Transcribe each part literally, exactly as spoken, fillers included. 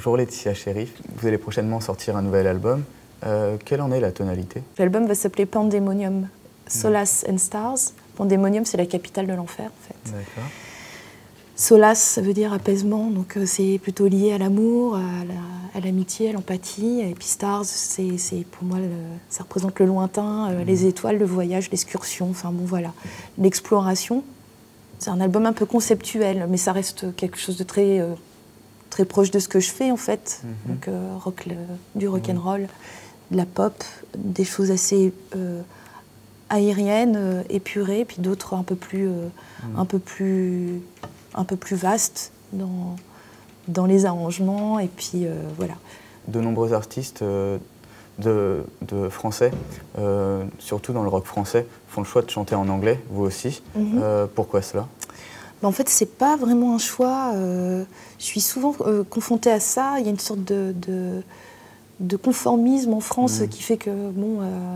Bonjour Laetitia Cherif, vous allez prochainement sortir un nouvel album. Euh, quelle en est la tonalité? L'album va s'appeler Pandemonium, Solace and Stars. Pandemonium, c'est la capitale de l'enfer, en fait. D'accord. Solace, ça veut dire apaisement, donc euh, c'est plutôt lié à l'amour, à l'amitié, la, à l'empathie. Et puis Stars, c'est pour moi, le, ça représente le lointain, euh, mmh. les étoiles, le voyage, l'excursion, enfin bon voilà, l'exploration. C'est un album un peu conceptuel, mais ça reste quelque chose de très, euh, très proche de ce que je fais en fait. Mmh. Donc euh, rock, le, du rock'n'roll, de la pop, des choses assez euh, aériennes, euh, épurées, puis d'autres un peu plus, euh, mmh. un peu plus un peu plus vaste dans, dans les arrangements, et puis euh, voilà. De nombreux artistes euh, de, de français, euh, surtout dans le rock français, font le choix de chanter en anglais, vous aussi. Mm-hmm. euh, pourquoi cela? Ben, en fait, c'est pas vraiment un choix. Euh, je suis souvent euh, confrontée à ça. Il y a une sorte de, de, de conformisme en France mm. qui fait que, bon,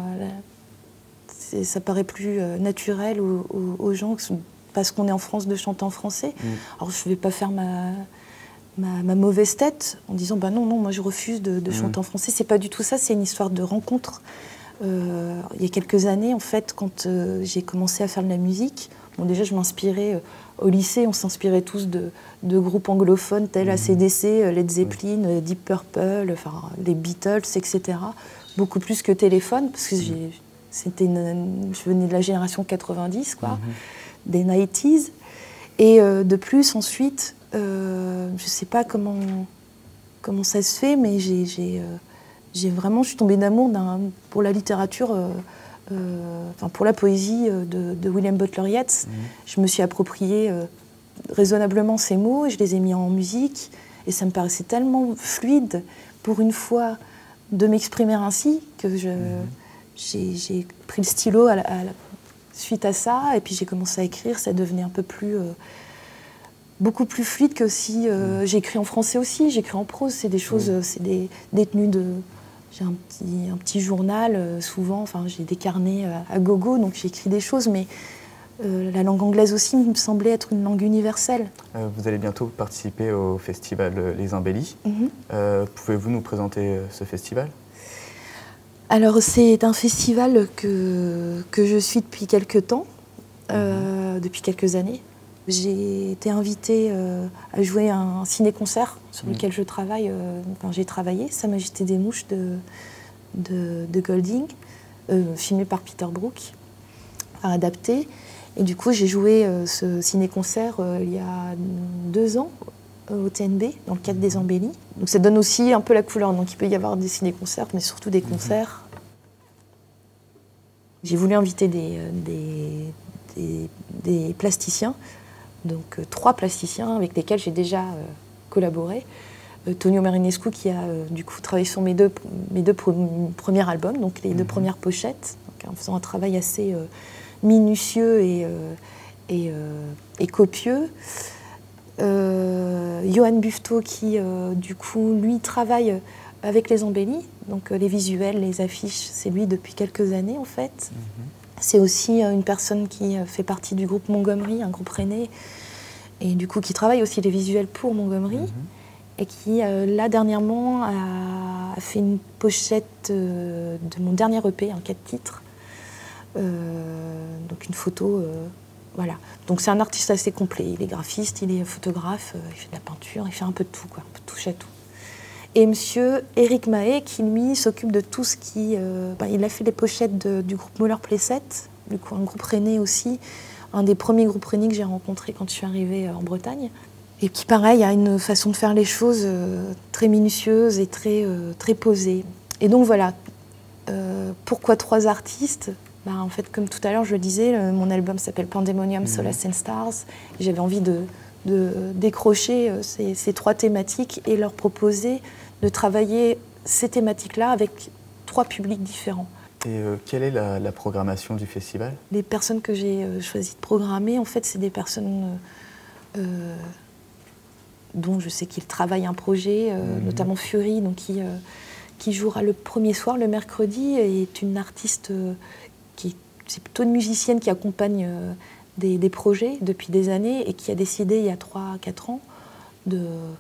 euh, ça paraît plus euh, naturel aux, aux, aux gens que parce qu'on est en France, de chanter en français. Mmh. Alors je ne vais pas faire ma, ma, ma mauvaise tête en disant bah non, non, moi je refuse de, de mmh. chanter en français. C'est pas du tout ça, c'est une histoire de rencontre. Euh, il y a quelques années, en fait, quand euh, j'ai commencé à faire de la musique, bon, déjà je m'inspirais, euh, au lycée, on s'inspirait tous de, de groupes anglophones tels mmh. A C D C, Led Zeppelin, mmh. Deep Purple, enfin, les Beatles, et cetera. Beaucoup plus que Téléphone, parce que mmh. c'était une, je venais de la génération quatre-vingt-dix, quoi. Mmh. des nineties. Et euh, de plus, ensuite, euh, je ne sais pas comment, comment ça se fait, mais j'ai euh, vraiment, je suis tombée d'amour pour la littérature, euh, euh, enfin pour la poésie de, de William Butler Yeats. Mmh. Je me suis approprié euh, raisonnablement ces mots, je les ai mis en musique, et ça me paraissait tellement fluide, pour une fois, de m'exprimer ainsi, que je, mmh. j'ai pris le stylo à la, à la suite à ça, et puis j'ai commencé à écrire, ça devenait un peu plus, euh, beaucoup plus fluide que si euh, mmh. j'écris en français aussi, j'écris en prose, c'est des choses, mmh. c'est des, des tenues de... J'ai un petit, un petit journal, euh, souvent, enfin j'ai des carnets euh, à gogo, donc j'écris des choses, mais euh, la langue anglaise aussi me semblait être une langue universelle. Euh, vous allez bientôt participer au festival Les Embellis. Mmh. Euh, Pouvez-vous nous présenter ce festival ? Alors, c'est un festival que, que je suis depuis quelques temps, euh, mmh. depuis quelques années. J'ai été invitée euh, à jouer un ciné-concert sur mmh. lequel je travaille, euh, enfin, j'ai travaillé, Sa Majesté des Mouches de, de, de Golding, euh, filmé par Peter Brook, enfin, adapté. Et du coup, j'ai joué euh, ce ciné-concert euh, il y a deux ans au T N B, dans le cadre des Embellis. Donc ça donne aussi un peu la couleur. Donc il peut y avoir des ciné-concerts, mais surtout des concerts. Mmh. J'ai voulu inviter des, des, des, des plasticiens, donc euh, trois plasticiens avec lesquels j'ai déjà euh, collaboré. Euh, Tonio Marinescu qui a euh, du coup travaillé sur mes deux, mes deux pre premiers albums, donc les mmh. deux premières pochettes, donc, en faisant un travail assez euh, minutieux et, euh, et, euh, et copieux. Euh, Johan Bufto qui, euh, du coup, lui, travaille avec les Embellis, donc euh, les visuels, les affiches, c'est lui depuis quelques années, en fait. Mm-hmm. C'est aussi euh, une personne qui euh, fait partie du groupe Montgomery, un groupe rennais, et du coup, qui travaille aussi les visuels pour Montgomery, mm-hmm. et qui, euh, là, dernièrement, a, a fait une pochette euh, de mon dernier E P, un quatre titres, euh, donc une photo... Euh, Voilà. Donc c'est un artiste assez complet. Il est graphiste, il est photographe, euh, il fait de la peinture, il fait un peu de tout, quoi, un peu de touche à tout. Et monsieur Eric Mahé, qui lui s'occupe de tout ce qui... Euh, ben, il a fait les pochettes de, du groupe Moller Playset, du coup un groupe rennais aussi, un des premiers groupes rennais que j'ai rencontré quand je suis arrivée en Bretagne. Et qui, pareil, a une façon de faire les choses euh, très minutieuse et très, euh, très posée. Et donc voilà, euh, pourquoi trois artistes ? Bah, en fait, comme tout à l'heure, je le disais, le, mon album s'appelle Pandemonium, mmh. Solace and Stars. J'avais envie de, de décrocher euh, ces, ces trois thématiques et leur proposer de travailler ces thématiques-là avec trois publics différents. Et euh, quelle est la, la programmation du festival? Les personnes que j'ai euh, choisi de programmer, en fait, c'est des personnes euh, dont je sais qu'ils travaillent un projet, euh, mmh. notamment Fury, donc qui, euh, qui jouera le premier soir, le mercredi, et est une artiste... Euh, c'est plutôt une musicienne qui accompagne euh, des, des projets depuis des années et qui a décidé il y a trois quatre ans de,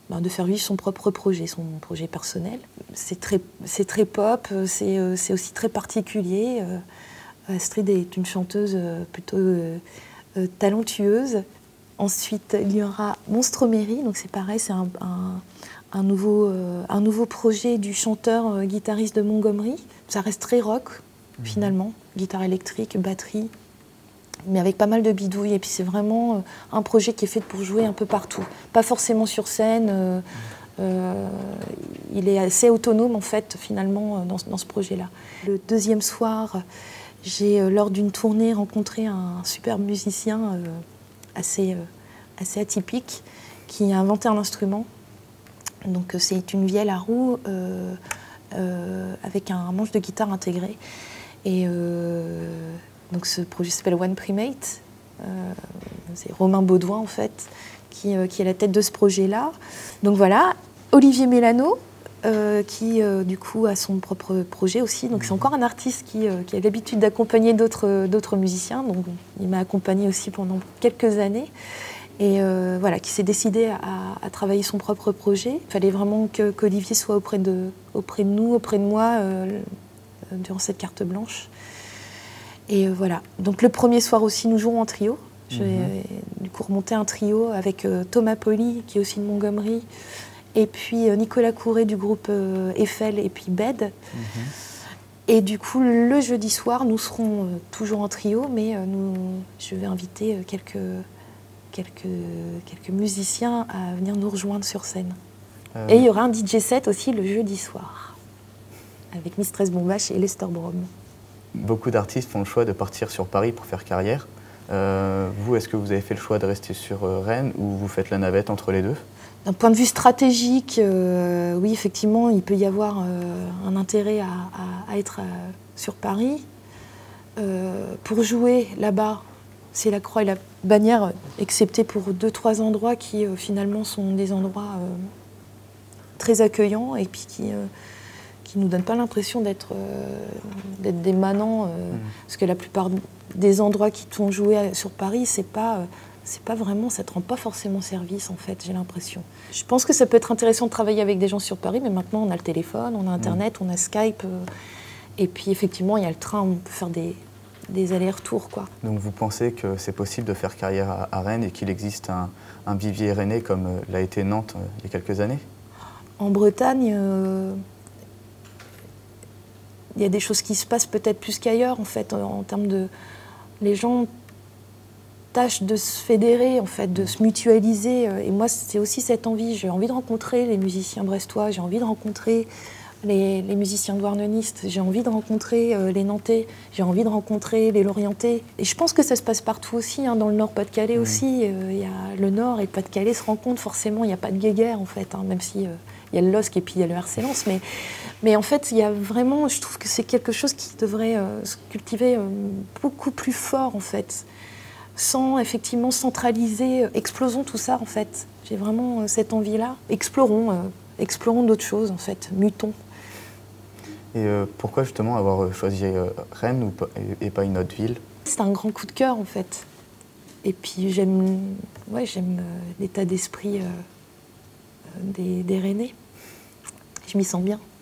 ben, de faire vivre son propre projet, son projet personnel. C'est très, c'est très pop, c'est, euh, c'est aussi très particulier. Euh, Astrid est une chanteuse euh, plutôt euh, euh, talentueuse. Ensuite, il y aura Monstromérie, donc c'est pareil, c'est un, un, un, nouveau, euh, un nouveau projet du chanteur euh, guitariste de Montgomery. Ça reste très rock, mmh. finalement, guitare électrique, batterie, mais avec pas mal de bidouilles. Et puis c'est vraiment euh, un projet qui est fait pour jouer un peu partout, pas forcément sur scène. Euh, euh, il est assez autonome, en fait, finalement, dans, dans ce projet-là. Le deuxième soir, j'ai, euh, lors d'une tournée, rencontré un super musicien euh, assez, euh, assez atypique qui a inventé un instrument. Donc, euh, c'est une vielle à roue euh, euh, avec un manche de guitare intégré. Et euh, donc, ce projet s'appelle One Primate. Euh, c'est Romain Baudouin, en fait, qui, euh, qui est à la tête de ce projet-là. Donc voilà, Olivier Mélano, Euh, qui euh, du coup a son propre projet aussi. Donc c'est encore un artiste qui, euh, qui a l'habitude d'accompagner d'autres, d'autres musiciens. Donc il m'a accompagné aussi pendant quelques années. Et euh, voilà, qui s'est décidé à, à travailler son propre projet. Il fallait vraiment que, qu'Olivier soit auprès de, auprès de nous, auprès de moi, euh, durant cette carte blanche. Et euh, voilà. Donc le premier soir aussi, nous jouons en trio. Je vais mm-hmm. du coup remonter un trio avec euh, Thomas Poli, qui est aussi de Montgomery, et puis Nicolas Courret du groupe euh, Eiffel et puis Bed. Mmh. Et du coup, le jeudi soir, nous serons euh, toujours en trio, mais euh, nous, je vais inviter euh, quelques, quelques, quelques musiciens à venir nous rejoindre sur scène. Euh... Et il y aura un D J set aussi le jeudi soir, avec Mistress Bombache et Lester Brom. Beaucoup d'artistes font le choix de partir sur Paris pour faire carrière. Euh, vous, est-ce que vous avez fait le choix de rester sur euh, Rennes ou vous faites la navette entre les deux ? D'un point de vue stratégique, euh, oui, effectivement, il peut y avoir euh, un intérêt à, à, à être à, sur Paris. Euh, pour jouer là-bas, c'est la Croix et la Bannière, excepté pour deux, trois endroits qui, euh, finalement, sont des endroits euh, très accueillants et puis qui euh, qui nous donnent pas l'impression d'être, euh, d'être des manants. Euh, mmh. Parce que la plupart des endroits qui t'ont joué sur Paris, c'est pas... Euh, c'est pas vraiment, ça te rend pas forcément service en fait, j'ai l'impression. Je pense que ça peut être intéressant de travailler avec des gens sur Paris, mais maintenant on a le téléphone, on a Internet, mmh. on a Skype, euh, et puis effectivement il y a le train, on peut faire des, des allers-retours, quoi. Donc vous pensez que c'est possible de faire carrière à, à Rennes et qu'il existe un, un vivier rennais comme euh, l'a été Nantes euh, il y a quelques années ? En Bretagne, euh, il y a des choses qui se passent peut-être plus qu'ailleurs en fait, en, en termes de... Les gens tâche de se fédérer, en fait, de se mutualiser. Et moi, c'est aussi cette envie. J'ai envie de rencontrer les musiciens brestois, j'ai envie de rencontrer les, les musiciens douarnenistes, j'ai envie de rencontrer euh, les Nantais, j'ai envie de rencontrer les Lorientais. Et je pense que ça se passe partout aussi, hein, dans le Nord-Pas-de-Calais mmh. aussi. Euh, y a le Nord et le Pas-de-Calais se rencontrent forcément. Il n'y a pas de guéguerre, en fait, hein, même si il euh, y a le LOSC et puis il y a le R C Lens. Mais, mais en fait, il y a vraiment, je trouve que c'est quelque chose qui devrait euh, se cultiver euh, beaucoup plus fort, en fait. Sans effectivement centraliser, euh, explosons tout ça en fait. J'ai vraiment euh, cette envie-là. Explorons, euh, explorons d'autres choses en fait, mutons. Et euh, pourquoi justement avoir choisi euh, Rennes ou, et, et pas une autre ville ? C'est un grand coup de cœur en fait. Et puis j'aime, ouais, j'aime euh, l'état d'esprit euh, des, des Rennais. Je m'y sens bien.